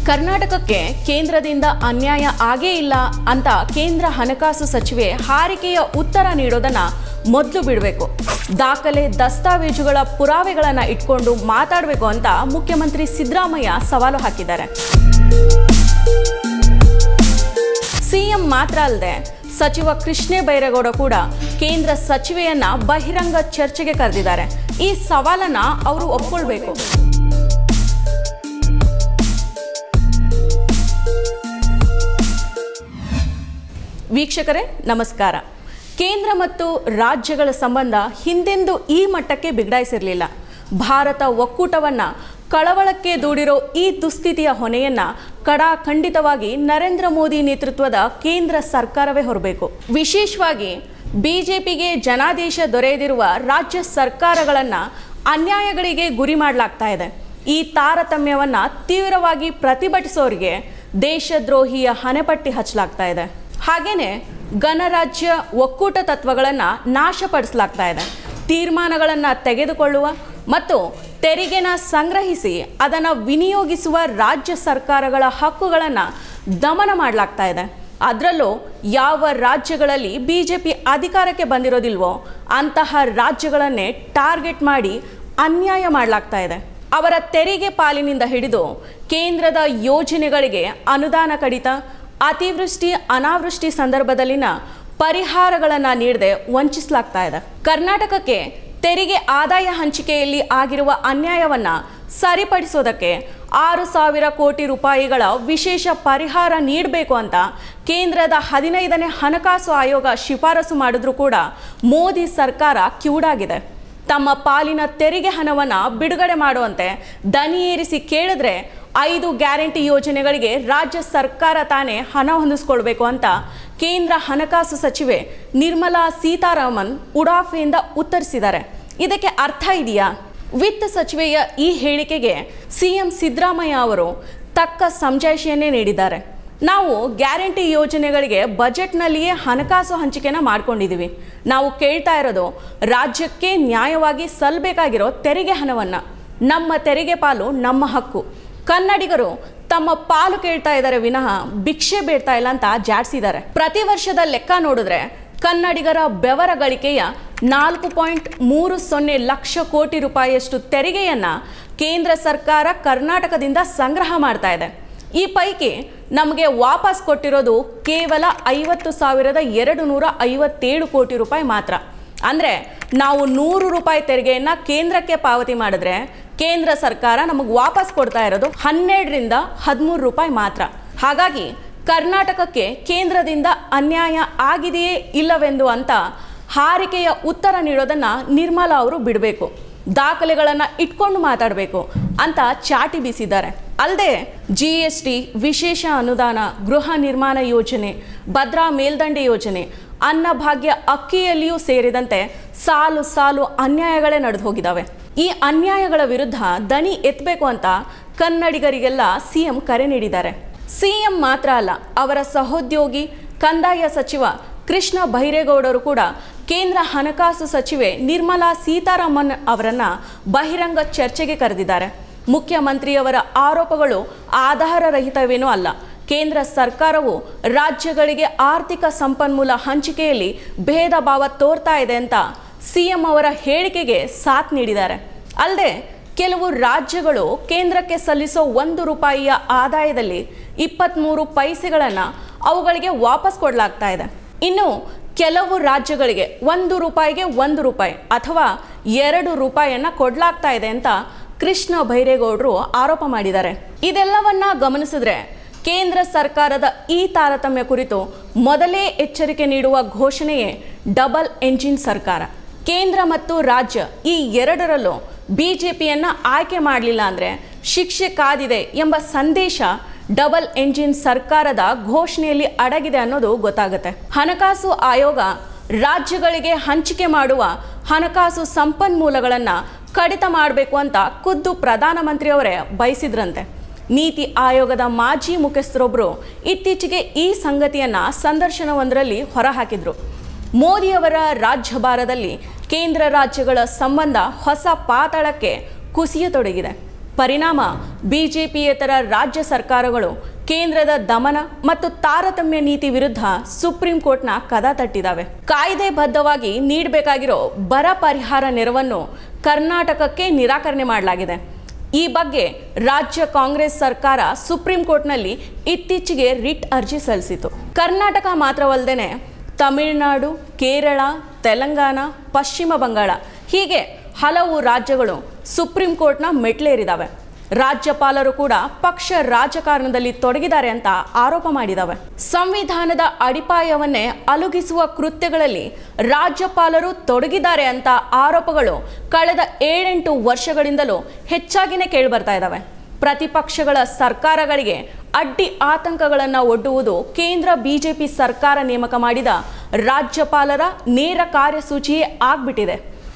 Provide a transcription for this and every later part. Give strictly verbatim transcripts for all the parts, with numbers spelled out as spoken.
ಕರ್ನಾಟಕಕ್ಕೆ ಕೇಂದ್ರದಿಂದ ಅನ್ಯಾಯ ಆಗೇ ಇಲ್ಲ ಅಂತ ಕೇಂದ್ರ ಹಣಕಾಸು ಸಚಿವೆ ಹಾರಿಕೆಯ ಉತ್ತರ ನೀಡೋದನ್ನ ಮೊದಲು ಬಿಡಬೇಕು. ದಾಖಲೆ ದಸ್ತಾವೇಜುಗಳ ಪುರಾವೆಗಳನ್ನು ಇಟ್ಕೊಂಡು ಮಾತಾಡಬೇಕು ಅಂತ ಮುಖ್ಯಮಂತ್ರಿ ಸಿದ್ದರಾಮಯ್ಯ ಸವಾಲು ಹಾಕಿದ್ದಾರೆ. ಸಿಎಂ ಮಾತ್ರ ಅಲ್ಲದೆ ಸಚಿವ ಕೃಷ್ಣ ಬೈರೇಗೌಡ ಕೂಡ ಕೇಂದ್ರ ಸಚಿವೆಯನ್ನ ಬಹಿರಂಗ ಚರ್ಚೆಗೆ ಕರೆದಿದ್ದಾರೆ. ಈ ಸವಾಲನ್ನ ಅವರು ಒಪ್ಪಿಕೊಳ್ಳಬೇಕು. ವೀಕ್ಷಕರೇ ನಮಸ್ಕಾರ. ಕೇಂದ್ರ ಮತ್ತು ರಾಜ್ಯಗಳ ಸಂಬಂಧ ಹಿಂದೆಂದೂ ಈ ಮಟ್ಟಕ್ಕೆ ಬಿಗಡಾಯಿಸಿರಲಿಲ್ಲ. ಭಾರತ ಒಕ್ಕೂಟವನ್ನ ಕಳವಳಕ್ಕೆ ದೂಡಿರೋ ಈ ದುಸ್ಥಿತಿಯ ಹೊಣೆಯನ್ನ ಕಡಾಖಂಡಿತವಾಗಿ ನರೇಂದ್ರ ಮೋದಿ ನೇತೃತ್ವದ ಕೇಂದ್ರ ಸರ್ಕಾರವೇ ಹೊರಬೇಕು. ವಿಶೇಷವಾಗಿ ಬಿಜೆಪಿಗೆ ಜನಾದೇಶ ದೊರೆಯದಿರುವ ರಾಜ್ಯ ಸರ್ಕಾರಗಳನ್ನ ಅನ್ಯಾಯಗಳಿಗೆ ಗುರಿ ಮಾಡಲಾಗ್ತಾ ಇದೆ. ಈ ತಾರತಮ್ಯವನ್ನ ತೀವ್ರವಾಗಿ ಪ್ರತಿಭಟಿಸೋರಿಗೆ ದೇಶದ್ರೋಹಿಯ ಹಣೆಪಟ್ಟಿ ಹಚ್ಚಲಾಗ್ತಾ ಇದೆ. ಹಾಗೇನೆ ಗಣರಾಜ್ಯ ಒಕ್ಕೂಟ ತತ್ವಗಳನ್ನು ನಾಶಪಡಿಸಲಾಗ್ತಾ ಇದೆ. ತೀರ್ಮಾನಗಳನ್ನು ತೆಗೆದುಕೊಳ್ಳುವ ಮತ್ತು ತೆರಿಗೆನ ಸಂಗ್ರಹಿಸಿ ಅದನ್ನು ವಿನಿಯೋಗಿಸುವ ರಾಜ್ಯ ಸರ್ಕಾರಗಳ ಹಕ್ಕುಗಳನ್ನು ದಮನ ಮಾಡಲಾಗ್ತಾ ಇದೆ. ಅದರಲ್ಲೂ ಯಾವ ರಾಜ್ಯಗಳಲ್ಲಿ ಬಿಜೆಪಿ ಅಧಿಕಾರಕ್ಕೆ ಬಂದಿರೋದಿಲ್ವೋ ಅಂತಹ ರಾಜ್ಯಗಳನ್ನೇ ಟಾರ್ಗೆಟ್ ಮಾಡಿ ಅನ್ಯಾಯ ಮಾಡಲಾಗ್ತಾ ಇದೆ. ಅವರ ತೆರಿಗೆ ಪಾಲಿನಿಂದ ಹಿಡಿದು ಕೇಂದ್ರದ ಯೋಜನೆಗಳಿಗೆ ಅನುದಾನ ಕಡಿತ, ಅತಿವೃಷ್ಟಿ ಅನಾವೃಷ್ಟಿ ಸಂದರ್ಭದಲ್ಲಿನ ಪರಿಹಾರಗಳನ್ನು ನೀಡದೆ ವಂಚಿಸಲಾಗ್ತಾ ಇದೆ. ಕರ್ನಾಟಕಕ್ಕೆ ತೆರಿಗೆ ಆದಾಯ ಹಂಚಿಕೆಯಲ್ಲಿ ಆಗಿರುವ ಅನ್ಯಾಯವನ್ನು ಸರಿಪಡಿಸೋದಕ್ಕೆ ಆರು ಸಾವಿರ ಕೋಟಿ ರೂಪಾಯಿಗಳ ವಿಶೇಷ ಪರಿಹಾರ ನೀಡಬೇಕು ಅಂತ ಕೇಂದ್ರದ ಹದಿನೈದನೇ ಹಣಕಾಸು ಆಯೋಗ ಶಿಫಾರಸು ಮಾಡಿದ್ರೂ ಕೂಡ ಮೋದಿ ಸರ್ಕಾರ ಕಿವುಡಾಗಿದೆ. ತಮ್ಮ ಪಾಲಿನ ತೆರಿಗೆ ಹಣವನ್ನು ಬಿಡುಗಡೆ ಮಾಡುವಂತೆ ದನಿ ಏರಿಸಿ ಕೇಳಿದ್ರೆ ಐದು ಗ್ಯಾರಂಟಿ ಯೋಜನೆಗಳಿಗೆ ರಾಜ್ಯ ಸರ್ಕಾರ ತಾನೇ ಹಣ ಹೊಂದಿಸ್ಕೊಳ್ಬೇಕು ಅಂತ ಕೇಂದ್ರ ಹಣಕಾಸು ಸಚಿವೆ ನಿರ್ಮಲಾ ಸೀತಾರಾಮನ್ ಉಡಾಫೆಯಿಂದ ಉತ್ತರಿಸಿದ್ದಾರೆ. ಇದಕ್ಕೆ ಅರ್ಥ ಇದೆಯಾ? ವಿತ್ತ ಸಚಿವೆಯ ಈ ಹೇಳಿಕೆಗೆ ಸಿಎಂ ಸಿದ್ದರಾಮಯ್ಯ ಅವರು ತಕ್ಕ ಸಮಜಾಯಿಷಿಯನ್ನೇ ನೀಡಿದ್ದಾರೆ. ನಾವು ಗ್ಯಾರಂಟಿ ಯೋಜನೆಗಳಿಗೆ ಬಜೆಟ್ನಲ್ಲಿಯೇ ಹಣಕಾಸು ಹಂಚಿಕೆನ ಮಾಡ್ಕೊಂಡಿದ್ದೀವಿ. ನಾವು ಕೇಳ್ತಾ ಇರೋದು ರಾಜ್ಯಕ್ಕೆ ನ್ಯಾಯವಾಗಿ ಸಲ್ಲಬೇಕಾಗಿರೋ ತೆರಿಗೆ ಹಣವನ್ನು. ನಮ್ಮ ತೆರಿಗೆ ಪಾಲು ನಮ್ಮ ಹಕ್ಕು. ಕನ್ನಡಿಗರು ತಮ್ಮ ಪಾಲು ಕೇಳ್ತಾ ಇದ್ದಾರೆ ವಿನಃ ಭಿಕ್ಷೆ ಬೇಡ್ತಾ ಇಲ್ಲ ಅಂತ ಜಾಡಿಸಿದ್ದಾರೆ. ಪ್ರತಿ ವರ್ಷದ ಲೆಕ್ಕ ನೋಡಿದ್ರೆ ಕನ್ನಡಿಗರ ಬೆವರ ಗಳಿಕೆಯ ನಾಲ್ಕು ಪಾಯಿಂಟ್ ಮೂರು ಸೊನ್ನೆ ಲಕ್ಷ ಕೋಟಿ ರೂಪಾಯಿಯಷ್ಟು ತೆರಿಗೆಯನ್ನ ಕೇಂದ್ರ ಸರ್ಕಾರ ಕರ್ನಾಟಕದಿಂದ ಸಂಗ್ರಹ ಮಾಡ್ತಾ ಇದೆ. ಈ ಪೈಕಿ ನಮಗೆ ವಾಪಸ್ ಕೊಟ್ಟಿರೋದು ಕೇವಲ ಐವತ್ತು ಸಾವಿರದ ಎರಡು ನೂರ ಐವತ್ತೇಳು ಕೋಟಿ ರೂಪಾಯಿ ಮಾತ್ರ. ಅಂದರೆ ನಾವು ನೂರು ರೂಪಾಯಿ ತೆರಿಗೆಯನ್ನು ಕೇಂದ್ರಕ್ಕೆ ಪಾವತಿ ಮಾಡಿದ್ರೆ ಕೇಂದ್ರ ಸರ್ಕಾರ ನಮಗೆ ವಾಪಸ್ ಕೊಡ್ತಾ ಇರೋದು ಹನ್ನೆರಡರಿಂದ ಹದಿಮೂರು ರೂಪಾಯಿ ಮಾತ್ರ. ಹಾಗಾಗಿ ಕರ್ನಾಟಕಕ್ಕೆ ಕೇಂದ್ರದಿಂದ ಅನ್ಯಾಯ ಆಗಿದೆಯೇ ಇಲ್ಲವೆಂದು ಅಂತ ಹಾರಿಕೆಯ ಉತ್ತರ ನೀಡೋದನ್ನು ನಿರ್ಮಲಾ ಅವರು ಬಿಡಬೇಕು. ದಾಖಲೆಗಳನ್ನು ಇಟ್ಕೊಂಡು ಮಾತಾಡಬೇಕು ಅಂತ ಚಾಟಿ ಬೀಸಿದ್ದಾರೆ. ಅಲ್ಲದೆ ಜಿ ಎಸ್ ಟಿ, ವಿಶೇಷ ಅನುದಾನ, ಗೃಹ ನಿರ್ಮಾಣ ಯೋಜನೆ, ಭದ್ರಾ ಮೇಲ್ದಂಡೆ ಯೋಜನೆ, ಅನ್ನಭಾಗ್ಯ ಅಕ್ಕಿಯಲ್ಲಿಯೂ ಸೇರಿದಂತೆ ಸಾಲು ಸಾಲು ಅನ್ಯಾಯಗಳೇ ನಡೆದು ಹೋಗಿದ್ದಾವೆ. ಈ ಅನ್ಯಾಯಗಳ ವಿರುದ್ಧ ದನಿ ಎತ್ತಬೇಕು ಅಂತ ಕನ್ನಡಿಗರಿಗೆಲ್ಲ ಸಿಎಂ ಕರೆ ನೀಡಿದ್ದಾರೆ. ಸಿಎಂ ಮಾತ್ರ ಅಲ್ಲ, ಅವರ ಸಹೋದ್ಯೋಗಿ ಕಂದಾಯ ಸಚಿವ ಕೃಷ್ಣ ಬೈರೇಗೌಡರು ಕೂಡ ಕೇಂದ್ರ ಹಣಕಾಸು ಸಚಿವೆ ನಿರ್ಮಲಾ ಸೀತಾರಾಮನ್ ಅವರನ್ನ ಬಹಿರಂಗ ಚರ್ಚೆಗೆ ಕರೆದಿದ್ದಾರೆ. ಮುಖ್ಯಮಂತ್ರಿಯವರ ಆರೋಪಗಳು ಆಧಾರರಹಿತವೇನೂ ಅಲ್ಲ. ಕೇಂದ್ರ ಸರ್ಕಾರವು ರಾಜ್ಯಗಳಿಗೆ ಆರ್ಥಿಕ ಸಂಪನ್ಮೂಲ ಹಂಚಿಕೆಯಲ್ಲಿ ಭೇದ ಭಾವ ತೋರ್ತಾ ಇದೆ ಅಂತ ಸಿಎಂ ಅವರ ಹೇಳಿಕೆಗೆ ಸಾಥ್ ನೀಡಿದ್ದಾರೆ. ಅಲ್ಲದೆ ಕೆಲವು ರಾಜ್ಯಗಳು ಕೇಂದ್ರಕ್ಕೆ ಸಲ್ಲಿಸೋ ಒಂದು ರೂಪಾಯಿಯ ಆದಾಯದಲ್ಲಿ ಇಪ್ಪತ್ತ್ಮೂರು ಪೈಸೆಗಳನ್ನು ಅವುಗಳಿಗೆ ವಾಪಸ್ ಕೊಡಲಾಗ್ತಾ ಇದೆ. ಇನ್ನು ಕೆಲವು ರಾಜ್ಯಗಳಿಗೆ ಒಂದು ರೂಪಾಯಿಗೆ ಒಂದು ರೂಪಾಯಿ ಅಥವಾ ಎರಡು ರೂಪಾಯಿಯನ್ನು ಕೊಡಲಾಗ್ತಾ ಇದೆ ಅಂತ ಕೃಷ್ಣ ಬೈರೇಗೌಡರು ಆರೋಪ ಮಾಡಿದ್ದಾರೆ. ಇದೆಲ್ಲವನ್ನ ಗಮನಿಸಿದ್ರೆ ಕೇಂದ್ರ ಸರ್ಕಾರದ ಈ ತಾರತಮ್ಯ ಕುರಿತು ಮೊದಲೇ ಎಚ್ಚರಿಕೆ ನೀಡುವ ಘೋಷಣೆಯೇ ಡಬಲ್ ಎಂಜಿನ್ ಸರ್ಕಾರ. ಕೇಂದ್ರ ಮತ್ತು ರಾಜ್ಯ ಈ ಎರಡರಲ್ಲೂ ಬಿಜೆಪಿಯನ್ನು ಆಯ್ಕೆ ಮಾಡಲಿಲ್ಲ ಅಂದರೆ ಶಿಕ್ಷೆ ಕಾದಿದೆ ಎಂಬ ಸಂದೇಶ ಡಬಲ್ ಎಂಜಿನ್ ಸರ್ಕಾರದ ಘೋಷಣೆಯಲ್ಲಿ ಅಡಗಿದೆ ಅನ್ನೋದು ಗೊತ್ತಾಗುತ್ತೆ. ಹಣಕಾಸು ಆಯೋಗ ರಾಜ್ಯಗಳಿಗೆ ಹಂಚಿಕೆ ಮಾಡುವ ಹಣಕಾಸು ಸಂಪನ್ಮೂಲಗಳನ್ನು ಕಡಿತ ಮಾಡಬೇಕು ಅಂತ ಖುದ್ದು ಪ್ರಧಾನಮಂತ್ರಿಯವರೇ ಬಯಸಿದ್ರಂತೆ. ನೀತಿ ಆಯೋಗದ ಮಾಜಿ ಮುಖ್ಯಸ್ಥರೊಬ್ಬರು ಇತ್ತೀಚೆಗೆ ಈ ಸಂಗತಿಯನ್ನು ಸಂದರ್ಶನವೊಂದರಲ್ಲಿ ಹೊರಹಾಕಿದ್ರು. ಮೋದಿಯವರ ರಾಜ್ಯಭಾರದಲ್ಲಿ ಕೇಂದ್ರ ರಾಜ್ಯಗಳ ಸಂಬಂಧ ಹೊಸ ಪಾತಾಳಕ್ಕೆ ಕುಸಿಯತೊಡಗಿದೆ. ಪರಿಣಾಮ ಬಿಜೆಪಿಯೇತರ ರಾಜ್ಯ ಸರ್ಕಾರಗಳು ಕೇಂದ್ರದ ದಮನ ಮತ್ತು ತಾರತಮ್ಯ ನೀತಿ ವಿರುದ್ಧ ಸುಪ್ರೀಂ ಕೋರ್ಟ್ನ ಕದ ತಟ್ಟಿದ್ದಾವೆ. ಕಾಯ್ದೆಬದ್ಧವಾಗಿ ನೀಡಬೇಕಾಗಿರೋ ಬರ ಪರಿಹಾರ ನೆರವನ್ನು ಕರ್ನಾಟಕಕ್ಕೆ ನಿರಾಕರಣೆ ಮಾಡಲಾಗಿದೆ. ಈ ಬಗ್ಗೆ ರಾಜ್ಯ ಕಾಂಗ್ರೆಸ್ ಸರ್ಕಾರ ಸುಪ್ರೀಂ ಕೋರ್ಟ್ನಲ್ಲಿ ಇತ್ತೀಚೆಗೆ ರಿಟ್ ಅರ್ಜಿ ಸಲ್ಲಿಸಿತು. ಕರ್ನಾಟಕ ಮಾತ್ರವಲ್ಲದೆ ತಮಿಳುನಾಡು, ಕೇರಳ, ತೆಲಂಗಾಣ, ಪಶ್ಚಿಮ ಬಂಗಾಳ ಹೀಗೆ ಹಲವು ರಾಜ್ಯಗಳು ಸುಪ್ರೀಂ ಕೋರ್ಟ್ನ ಮೆಟ್ಲೇರಿದ್ದಾವೆ. ರಾಜ್ಯಪಾಲರು ಕೂಡ ಪಕ್ಷ ರಾಜಕಾರಣದಲ್ಲಿ ತೊಡಗಿದ್ದಾರೆ ಅಂತ ಆರೋಪ ಮಾಡಿದ್ದಾವೆ. ಸಂವಿಧಾನದ ಅಡಿಪಾಯವನ್ನೇ ಅಲುಗಿಸುವ ಕೃತ್ಯಗಳಲ್ಲಿ ರಾಜ್ಯಪಾಲರು ತೊಡಗಿದ್ದಾರೆ ಅಂತ ಆರೋಪಗಳು ಕಳೆದ ಏಳೆಂಟು ವರ್ಷಗಳಿಂದಲೂ ಹೆಚ್ಚಾಗಿನೇ ಕೇಳಿಬರ್ತಾ ಇದ್ದಾವೆ. ಪ್ರತಿಪಕ್ಷಗಳ ಸರ್ಕಾರಗಳಿಗೆ ಅಡ್ಡಿ ಆತಂಕಗಳನ್ನು ಒಡ್ಡುವುದು ಕೇಂದ್ರ ಬಿಜೆಪಿ ಸರ್ಕಾರ ನೇಮಕ ಮಾಡಿದ ರಾಜ್ಯಪಾಲರ ನೇರ ಕಾರ್ಯಸೂಚಿಯೇ ಆಗ್ಬಿಟ್ಟಿದೆ.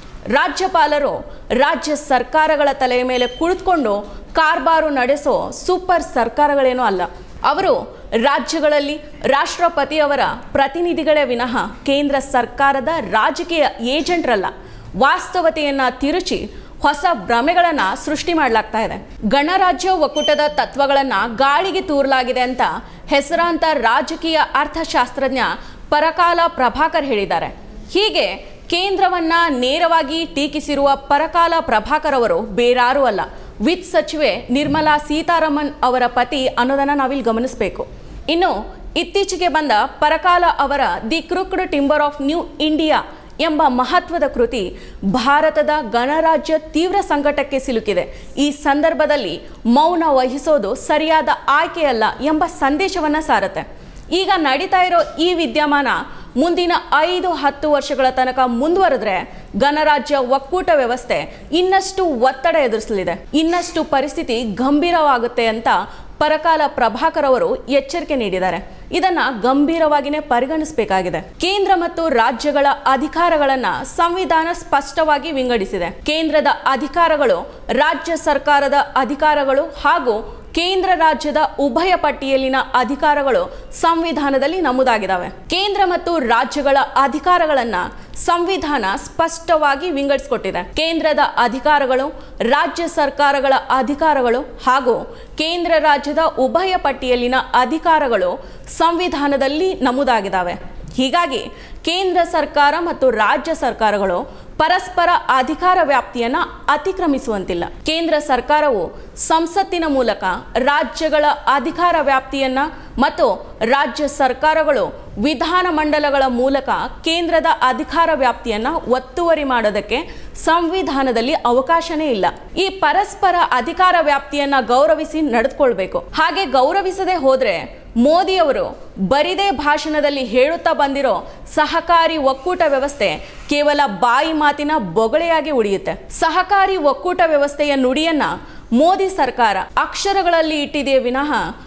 ರಾಜ್ಯಪಾಲರು ರಾಜ್ಯ ಸರ್ಕಾರಗಳ ತಲೆಯ ಮೇಲೆ ಕುಳಿತುಕೊಂಡು ಕಾರ್ಬಾರು ನಡೆಸೋ ಸೂಪರ್ ಸರ್ಕಾರಗಳೇನೂ ಅಲ್ಲ. ಅವರು ರಾಜ್ಯಗಳಲ್ಲಿ ರಾಷ್ಟ್ರಪತಿಯವರ ಪ್ರತಿನಿಧಿಗಳೇ ವಿನಃ ಕೇಂದ್ರ ಸರ್ಕಾರದ ರಾಜಕೀಯ ಏಜೆಂಟ್ರಲ್ಲ. ವಾಸ್ತವತೆಯನ್ನು ತಿರುಚಿ ಹೊಸ ಭ್ರಮೆಗಳನ್ನು ಸೃಷ್ಟಿ ಮಾಡಲಾಗ್ತಾ ಇದೆ. ಗಣರಾಜ್ಯ ಒಕ್ಕೂಟದ ತತ್ವಗಳನ್ನು ಗಾಳಿಗೆ ತೂರಲಾಗಿದೆ ಅಂತ ಹೆಸರಾಂತ ರಾಜಕೀಯ ಅರ್ಥಶಾಸ್ತ್ರಜ್ಞ ಪರಕಾಲ ಪ್ರಭಾಕರ್ ಹೇಳಿದ್ದಾರೆ. ಹೀಗೆ ಕೇಂದ್ರವನ್ನ ನೇರವಾಗಿ ಟೀಕಿಸಿರುವ ಪರಕಾಲ ಪ್ರಭಾಕರ್ ಅವರು ಬೇರಾರೂ ಅಲ್ಲ, ವಿತ್ತ ಸಚಿವೆ ನಿರ್ಮಲಾ ಸೀತಾರಾಮನ್ ಅವರ ಪತಿ ಅನ್ನೋದನ್ನು ನಾವಿಲ್ಲಿ ಗಮನಿಸಬೇಕು. ಇನ್ನು ಇತ್ತೀಚೆಗೆ ಬಂದ ಪರಕಾಲ ಅವರ the crooked timber of new India ಎಂಬ ಮಹತ್ವದ ಕೃತಿ ಭಾರತದ ಗಣರಾಜ್ಯ ತೀವ್ರ ಸಂಕಟಕ್ಕೆ ಸಿಲುಕಿದೆ. ಈ ಸಂದರ್ಭದಲ್ಲಿ ಮೌನ ವಹಿಸೋದು ಸರಿಯಾದ ಆಯ್ಕೆಯಲ್ಲ ಎಂಬ ಸಂದೇಶವನ್ನು ಸಾರುತ್ತೆ. ಈಗ ನಡೀತಾ ಇರೋ ಈ ವಿದ್ಯಮಾನ ಮುಂದಿನ ಐದು ಹತ್ತು ವರ್ಷಗಳ ತನಕ ಮುಂದುವರೆದ್ರೆ ಗಣರಾಜ್ಯ ಒಕ್ಕೂಟ ವ್ಯವಸ್ಥೆ ಇನ್ನಷ್ಟು ಒತ್ತಡ ಎದುರಿಸಲಿದೆ, ಇನ್ನಷ್ಟು ಪರಿಸ್ಥಿತಿ ಗಂಭೀರವಾಗುತ್ತೆ ಅಂತ ಪರಕಾಲ ಪ್ರಭಾಕರ್ ಅವರು ಎಚ್ಚರಿಕೆ ನೀಡಿದ್ದಾರೆ. ಇದನ್ನ ಗಂಭೀರವಾಗಿಯೇ ಪರಿಗಣಿಸಬೇಕಾಗಿದೆ. ಕೇಂದ್ರ ಮತ್ತು ರಾಜ್ಯಗಳ ಅಧಿಕಾರಗಳನ್ನ ಸಂವಿಧಾನ ಸ್ಪಷ್ಟವಾಗಿ ವಿಂಗಡಿಸಿದೆ. ಕೇಂದ್ರದ ಅಧಿಕಾರಗಳು ರಾಜ್ಯ ಸರ್ಕಾರದ ಅಧಿಕಾರಗಳು ಹಾಗೂ ಕೇಂದ್ರ ರಾಜ್ಯದ ಉಭಯ ಪಟ್ಟಿಯಲ್ಲಿನ ಅಧಿಕಾರಗಳು ಸಂವಿಧಾನದಲ್ಲಿ ನಮೂದಾಗಿದ್ದಾವೆ. ಕೇಂದ್ರ ಮತ್ತು ರಾಜ್ಯಗಳ ಅಧಿಕಾರಗಳನ್ನ ಸಂವಿಧಾನ ಸ್ಪಷ್ಟವಾಗಿ ವಿಂಗಡಿಸಿಕೊಟ್ಟಿದೆ. ಕೇಂದ್ರದ ಅಧಿಕಾರಗಳು, ರಾಜ್ಯ ಸರ್ಕಾರಗಳ ಅಧಿಕಾರಗಳು ಹಾಗೂ ಕೇಂದ್ರ ರಾಜ್ಯದ ಉಭಯ ಪಟ್ಟಿಯಲ್ಲಿನ ಅಧಿಕಾರಗಳು ಸಂವಿಧಾನದಲ್ಲಿ ನಮೂದಾಗಿದ್ದಾವೆ. ಹೀಗಾಗಿ ಕೇಂದ್ರ ಸರ್ಕಾರ ಮತ್ತು ರಾಜ್ಯ ಸರ್ಕಾರಗಳು ಪರಸ್ಪರ ಅಧಿಕಾರ ವ್ಯಾಪ್ತಿಯನ್ನ ಅತಿಕ್ರಮಿಸುವಂತಿಲ್ಲ. ಕೇಂದ್ರ ಸರ್ಕಾರವು ಸಂಸತ್ತಿನ ಮೂಲಕ ರಾಜ್ಯಗಳ ಅಧಿಕಾರ ವ್ಯಾಪ್ತಿಯನ್ನ ಮತ್ತು ರಾಜ್ಯ ಸರ್ಕಾರಗಳು ವಿಧಾನಮಂಡಲಗಳ ಮೂಲಕ ಕೇಂದ್ರದ ಅಧಿಕಾರ ವ್ಯಾಪ್ತಿಯನ್ನ ಒತ್ತುವರಿ ಮಾಡೋದಕ್ಕೆ ಸಂವಿಧಾನದಲ್ಲಿ ಅವಕಾಶನೇ ಇಲ್ಲ. ಈ ಪರಸ್ಪರ ಅಧಿಕಾರ ವ್ಯಾಪ್ತಿಯನ್ನ ಗೌರವಿಸಿ ನಡೆದುಕೊಳ್ಬೇಕು. ಹಾಗೆ ಗೌರವಿಸದೆ ಹೋದ್ರೆ ಮೋದಿಯವರು ಬರಿದೇ ಭಾಷಣದಲ್ಲಿ ಹೇಳುತ್ತಾ ಬಂದಿರೋ ಸಹಕಾರಿ ಒಕ್ಕೂಟ ವ್ಯವಸ್ಥೆ ಕೇವಲ ಬಾಯಿ ಮಾತಿನ ಬೊಗಳೆಯಾಗಿ ಉಳಿಯುತ್ತೆ. ಸಹಕಾರಿ ಒಕ್ಕೂಟ ವ್ಯವಸ್ಥೆಯ ನುಡಿಯನ್ನ ಮೋದಿ ಸರ್ಕಾರ ಅಕ್ಷರಗಳಲ್ಲಿ ಇಟ್ಟಿದೆಯೇ ವಿನಃ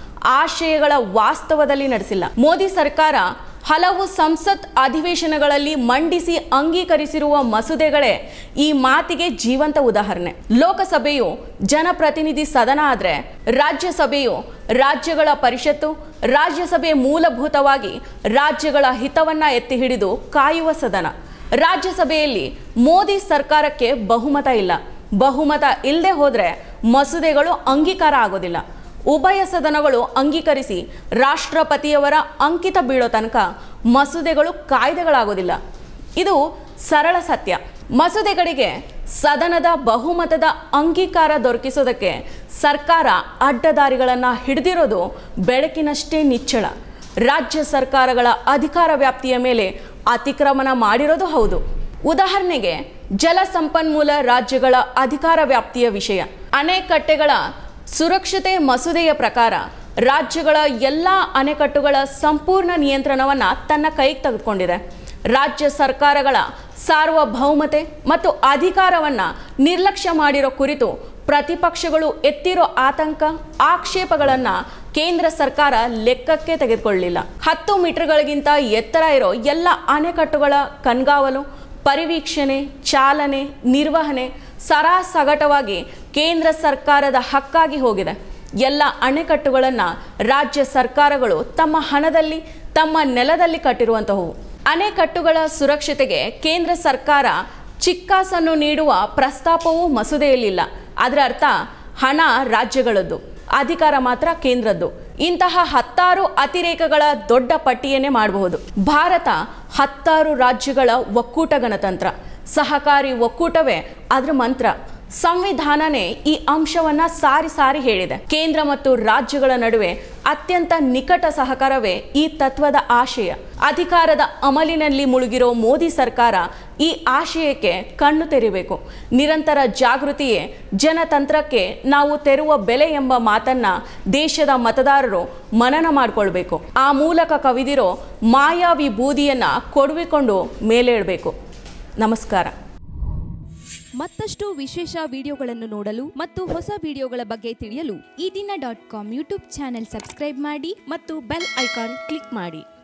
ಆಶಯಗಳ ವಾಸ್ತವದಲ್ಲಿ ನಡೆಸಿಲ್ಲ. ಮೋದಿ ಸರ್ಕಾರ ಹಲವು ಸಂಸತ್ ಅಧಿವೇಶನಗಳಲ್ಲಿ ಮಂಡಿಸಿ ಅಂಗೀಕರಿಸಿರುವ ಮಸೂದೆಗಳೇ ಈ ಮಾತಿಗೆ ಜೀವಂತ ಉದಾಹರಣೆ. ಲೋಕಸಭೆಯು ಜನಪ್ರತಿನಿಧಿ ಸದನ ಆದರೆ ರಾಜ್ಯಸಭೆಯು ರಾಜ್ಯಗಳ ಪರಿಷತ್ತು, ರಾಜ್ಯಸಭೆ ಮೂಲಭೂತವಾಗಿ ರಾಜ್ಯಗಳ ಹಿತವನ್ನ ಎತ್ತಿ ಹಿಡಿದು ಕಾಯುವ ಸದನ. ರಾಜ್ಯಸಭೆಯಲ್ಲಿ ಮೋದಿ ಸರ್ಕಾರಕ್ಕೆ ಬಹುಮತ ಇಲ್ಲ. ಬಹುಮತ ಇಲ್ಲದೆ ಹೋದರೆ ಮಸೂದೆಗಳು ಅಂಗೀಕಾರ ಆಗೋದಿಲ್ಲ. ಉಭಯ ಸದನಗಳು ಅಂಗೀಕರಿಸಿ ರಾಷ್ಟ್ರಪತಿಯವರ ಅಂಕಿತ ಬೀಳೋ ತನಕ ಮಸೂದೆಗಳು ಕಾಯ್ದೆಗಳಾಗೋದಿಲ್ಲ. ಇದು ಸರಳ ಸತ್ಯ. ಮಸೂದೆಗಳಿಗೆ ಸದನದ ಬಹುಮತದ ಅಂಗೀಕಾರ ದೊರಕಿಸೋದಕ್ಕೆ ಸರ್ಕಾರ ಅಡ್ಡದಾರಿಗಳನ್ನು ಹಿಡಿದಿರೋದು ಬೆಳಕಿನಷ್ಟೇ ನಿಚ್ಚಳ. ರಾಜ್ಯ ಸರ್ಕಾರಗಳ ಅಧಿಕಾರ ವ್ಯಾಪ್ತಿಯ ಮೇಲೆ ಅತಿಕ್ರಮಣ ಮಾಡಿರೋದು ಹೌದು. ಉದಾಹರಣೆಗೆ ಜಲ ಸಂಪನ್ಮೂಲ ರಾಜ್ಯಗಳ ಅಧಿಕಾರ ವ್ಯಾಪ್ತಿಯ ವಿಷಯ. ಅಣೆಕಟ್ಟೆಗಳ ಸುರಕ್ಷತೆ ಮಸೂದೆಯ ಪ್ರಕಾರ ರಾಜ್ಯಗಳ ಎಲ್ಲ ಅಣೆಕಟ್ಟುಗಳ ಸಂಪೂರ್ಣ ನಿಯಂತ್ರಣವನ್ನು ತನ್ನ ಕೈಗೆ ತೆಗೆದುಕೊಂಡಿದೆ. ರಾಜ್ಯ ಸರ್ಕಾರಗಳ ಸಾರ್ವಭೌಮತೆ ಮತ್ತು ಅಧಿಕಾರವನ್ನು ನಿರ್ಲಕ್ಷ್ಯ ಮಾಡಿರೋ ಕುರಿತು ಪ್ರತಿಪಕ್ಷಗಳು ಎತ್ತಿರೋ ಆತಂಕ, ಆಕ್ಷೇಪಗಳನ್ನು ಕೇಂದ್ರ ಸರ್ಕಾರ ಲೆಕ್ಕಕ್ಕೆ ತೆಗೆದುಕೊಳ್ಳಲಿಲ್ಲ. ಹತ್ತು ಮೀಟರ್ಗಳಿಗಿಂತ ಎತ್ತರ ಇರೋ ಎಲ್ಲ ಅಣೆಕಟ್ಟುಗಳ ಕಣ್ಗಾವಲು, ಪರಿವೀಕ್ಷಣೆ, ಚಾಲನೆ, ನಿರ್ವಹಣೆ ಸರಾಸಗಟವಾಗಿ ಕೇಂದ್ರ ಸರ್ಕಾರದ ಹಕ್ಕಾಗಿ ಹೋಗಿದೆ. ಎಲ್ಲ ಅಣೆಕಟ್ಟುಗಳನ್ನು ರಾಜ್ಯ ಸರ್ಕಾರಗಳು ತಮ್ಮ ಹಣದಲ್ಲಿ, ತಮ್ಮ ನೆಲದಲ್ಲಿ ಕಟ್ಟಿರುವಂತಹವು. ಅಣೆಕಟ್ಟುಗಳ ಸುರಕ್ಷತೆಗೆ ಕೇಂದ್ರ ಸರ್ಕಾರ ಚಿಕ್ಕಾಸನ್ನು ನೀಡುವ ಪ್ರಸ್ತಾಪವೂ ಮಸೂದೆಯಲ್ಲಿಲ್ಲ. ಅದರ ಅರ್ಥ ಹಣ ರಾಜ್ಯಗಳದ್ದು, ಅಧಿಕಾರ ಮಾತ್ರ ಕೇಂದ್ರದ್ದು. ಇಂತಹ ಹತ್ತಾರು ಅತಿರೇಕಗಳ ದೊಡ್ಡ ಪಟ್ಟಿಯನ್ನೇ ಮಾಡಬಹುದು. ಭಾರತ ಹತ್ತಾರು ರಾಜ್ಯಗಳ ಒಕ್ಕೂಟ ಗಣತಂತ್ರ, ಸಹಕಾರಿ ಒಕ್ಕೂಟವೇ ಅದರ ಮಂತ್ರ. ಸಂವಿಧಾನನೇ ಈ ಅಂಶವನ್ನ ಸಾರಿ ಸಾರಿ ಹೇಳಿದೆ. ಕೇಂದ್ರ ಮತ್ತು ರಾಜ್ಯಗಳ ನಡುವೆ ಅತ್ಯಂತ ನಿಕಟ ಸಹಕಾರವೇ ಈ ತತ್ವದ ಆಶಯ. ಅಧಿಕಾರದ ಅಮಲಿನಲ್ಲಿ ಮುಳುಗಿರೋ ಮೋದಿ ಸರ್ಕಾರ ಈ ಆಶಯಕ್ಕೆ ಕಣ್ಣು ತೆರಿಬೇಕು. ನಿರಂತರ ಜಾಗೃತಿಯೇ ಜನತಂತ್ರಕ್ಕೆ ನಾವು ತೆರುವ ಬೆಲೆ ಎಂಬ ಮಾತನ್ನ ದೇಶದ ಮತದಾರರು ಮನನ ಮಾಡಿಕೊಳ್ಬೇಕು. ಆ ಮೂಲಕ ಕವಿದಿರೋ ಮಾಯಾವಿ ಬೂದಿಯನ್ನ ಕೊಡುವಿಕೊಂಡು ಮೇಲೇಳಬೇಕು. ನಮಸ್ಕಾರ. ಮತ್ತಷ್ಟು ವಿಶೇಷ ವಿಡಿಯೋಗಳನ್ನು ನೋಡಲು ಮತ್ತು ಹೊಸ ವಿಡಿಯೋಗಳ ಬಗ್ಗೆ ತಿಳಿಯಲು ಈ ದಿನ dot com YouTube channel subscribe ಮಾಡಿ ಮತ್ತು ಬೆಲ್ ಐಕಾನ್ ಕ್ಲಿಕ್ ಮಾಡಿ.